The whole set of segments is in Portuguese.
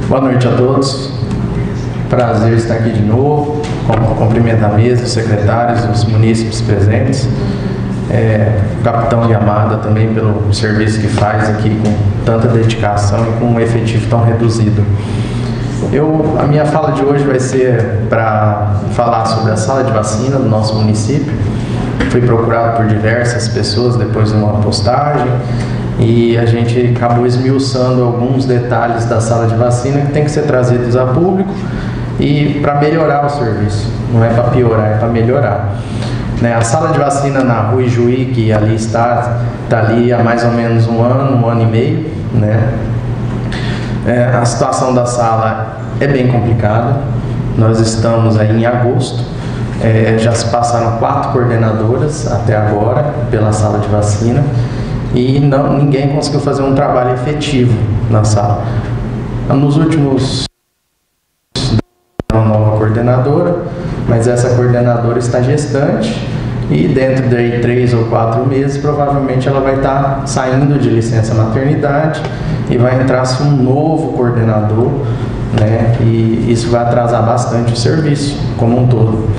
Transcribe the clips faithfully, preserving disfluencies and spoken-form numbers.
Boa noite a todos. Prazer estar aqui de novo. Cumprimento a mesa, os secretários, os munícipes presentes. É, o capitão Yamada também pelo serviço que faz aqui com tanta dedicação e com um efetivo tão reduzido. Eu, a minha fala de hoje vai ser para falar sobre a sala de vacina do nosso município. Fui procurado por diversas pessoas depois de uma postagem e a gente acabou esmiuçando alguns detalhes da sala de vacina que tem que ser trazidos a público e para melhorar o serviço. Não é para piorar, é para melhorar. Né, a sala de vacina na Rua Ijuí, que ali está, está ali há mais ou menos um ano, um ano e meio. Né? É, a situação da sala é bem complicada. Nós estamos aí em agosto, é, já se passaram quatro coordenadoras até agora pela sala de vacina e não, ninguém conseguiu fazer um trabalho efetivo na sala. Nos últimos uma nova coordenadora, mas essa coordenadora está gestante e dentro de três ou quatro meses provavelmente ela vai estar saindo de licença maternidade e vai entrar um novo coordenador, né? E isso vai atrasar bastante o serviço como um todo.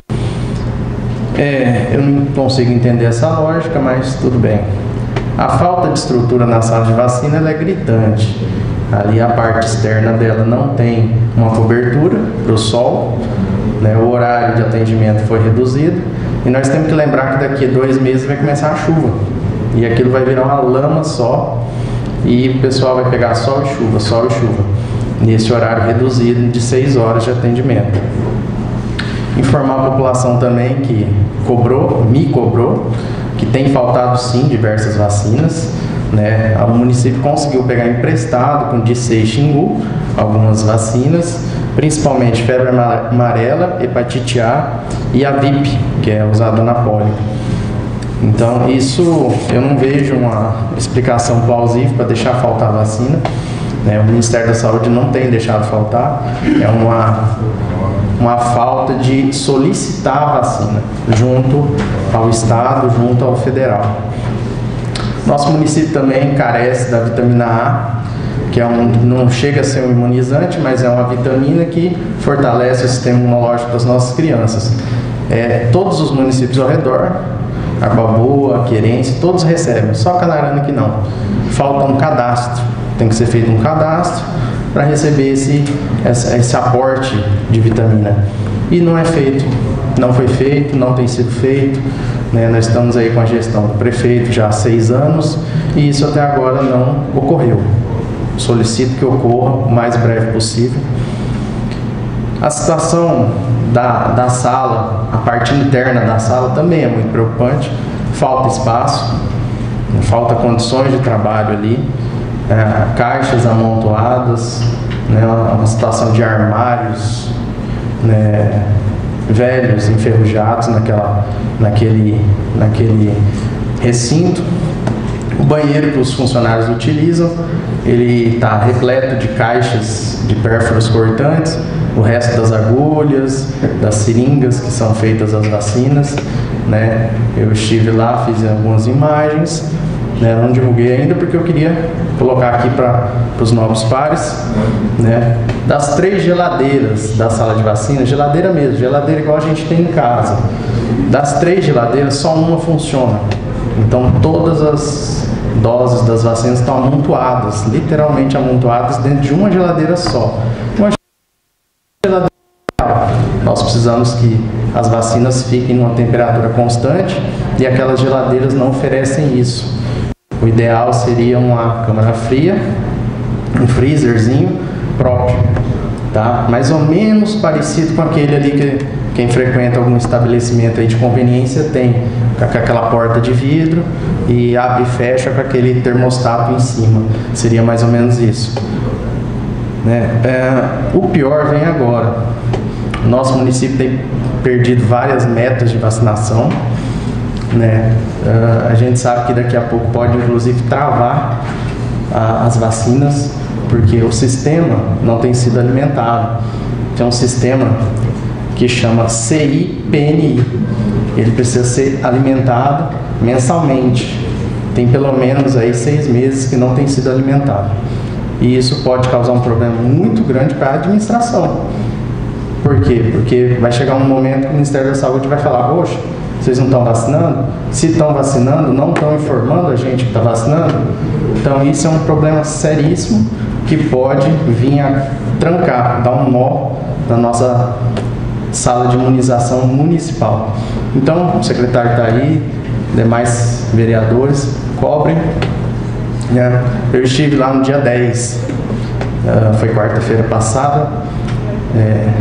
É, eu não consigo entender essa lógica, mas tudo bem. A falta de estrutura na sala de vacina ela é gritante. Ali a parte externa dela não tem uma cobertura para o sol, né? O horário de atendimento foi reduzido e nós temos que lembrar que daqui a dois meses vai começar a chuva e aquilo vai virar uma lama só e o pessoal vai pegar sol e chuva, sol e chuva nesse horário reduzido de seis horas de atendimento. Informar a população também que cobrou, me cobrou, que tem faltado sim diversas vacinas. Né? O município conseguiu pegar emprestado com D C e Xingu algumas vacinas, principalmente febre amarela, hepatite A e a V I P, que é usada na polio. Então isso eu não vejo uma explicação plausível para deixar faltar a vacina. Né? O Ministério da Saúde não tem deixado faltar, é uma, uma falta de solicitar a vacina junto ao Estado, junto ao Federal. Nosso município também carece da vitamina A, que é um, não chega a ser um imunizante, mas é uma vitamina que fortalece o sistema imunológico das nossas crianças. É, todos os municípios ao redor, Arbaboa, Querência, todos recebem, só Canarana que não. Falta um cadastro, tem que ser feito um cadastro para receber esse, esse, esse aporte de vitamina. E não é feito, não foi feito, não tem sido feito. Né, nós estamos aí com a gestão do prefeito já há seis anos e isso até agora não ocorreu. Solicito que ocorra o mais breve possível. A situação da, da sala, a parte interna da sala também é muito preocupante. Falta espaço, falta condições de trabalho ali, é, caixas amontoadas, né, uma, uma situação de armários, né, velhos, enferrujados naquela, naquele, naquele recinto. O banheiro que os funcionários utilizam, ele está repleto de caixas de pérfuros cortantes, o resto das agulhas, das seringas que são feitas as vacinas. Né? Eu estive lá, fiz algumas imagens, né? Não divulguei ainda porque eu queria colocar aqui para os novos pares. Né? Das três geladeiras da sala de vacina, geladeira mesmo, geladeira igual a gente tem em casa. Das três geladeiras, só uma funciona. Então todas as doses das vacinas estão amontoadas, literalmente amontoadas dentro de uma geladeira só. Uma geladeira, nós precisamos que as vacinas fiquem numa temperatura constante e aquelas geladeiras não oferecem isso. O ideal seria uma câmara fria, um freezerzinho próprio, tá? Mais ou menos parecido com aquele ali que quem frequenta algum estabelecimento aí de conveniência tem, com aquela porta de vidro e abre e fecha com aquele termostato em cima. Seria mais ou menos isso. Né? É, o pior vem agora. Nosso município tem perdido várias metas de vacinação. Né? Uh, a gente sabe que daqui a pouco pode inclusive travar uh, as vacinas, porque o sistema não tem sido alimentado. Tem um sistema que chama C I P N I, ele precisa ser alimentado mensalmente. Tem pelo menos aí seis meses que não tem sido alimentado. E isso pode causar um problema muito grande para a administração. Por quê? Porque vai chegar um momento que o Ministério da Saúde vai falar: poxa, vocês não estão vacinando? Se estão vacinando, não estão informando a gente que está vacinando? Então isso é um problema seríssimo que pode vir a trancar, dar um nó na nossa sala de imunização municipal. Então, o secretário está aí, demais vereadores, cobrem. Né? Eu estive lá no dia dez, uh, foi quarta-feira passada, é,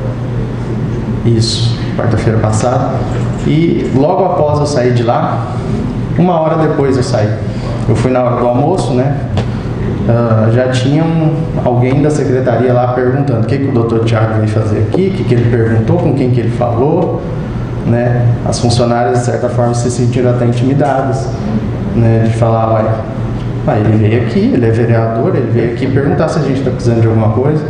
isso, quarta-feira passada, e logo após eu sair de lá, uma hora depois eu saí, eu fui na hora do almoço, né? Uh, já tinha um, alguém da secretaria lá perguntando o que, que o doutor Tiago veio fazer aqui, o que, que ele perguntou, com quem que ele falou, né? As funcionárias de certa forma se sentiram até intimidadas, né? De falar: olha, ah, ele veio aqui, ele é vereador, ele veio aqui perguntar se a gente está precisando de alguma coisa,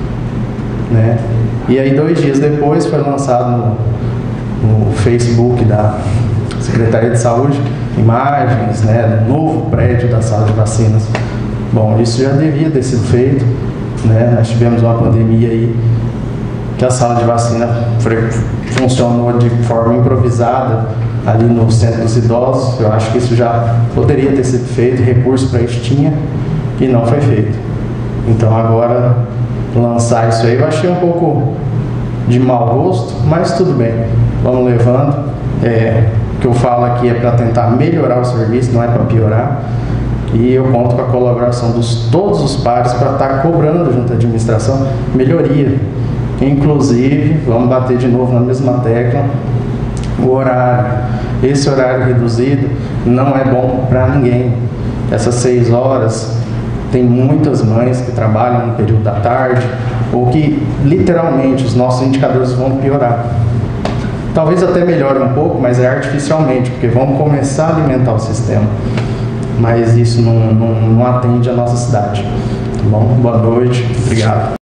né? E aí dois dias depois foi lançado no, no Facebook da Secretaria de Saúde imagens, né, do novo prédio da sala de vacinas. Bom, isso já devia ter sido feito, né? Nós tivemos uma pandemia aí que a sala de vacina funcionou de forma improvisada ali no Centro dos Idosos. Eu acho que isso já poderia ter sido feito, recurso para isso tinha, e não foi feito. Então agora lançar isso aí eu achei um pouco de mau gosto, mas tudo bem, vamos levando. É, o que eu falo aqui é para tentar melhorar o serviço, não é para piorar. E eu conto com a colaboração dos todos os pares para estar cobrando junto à administração melhoria. Inclusive, vamos bater de novo na mesma tecla, o horário. Esse horário reduzido não é bom para ninguém. Essas seis horas, tem muitas mães que trabalham no período da tarde, ou que literalmente os nossos indicadores vão piorar. Talvez até melhore um pouco, mas é artificialmente, porque vamos começar a alimentar o sistema. Mas isso não, não, não atende a nossa cidade. Tá bom? Boa noite, obrigado.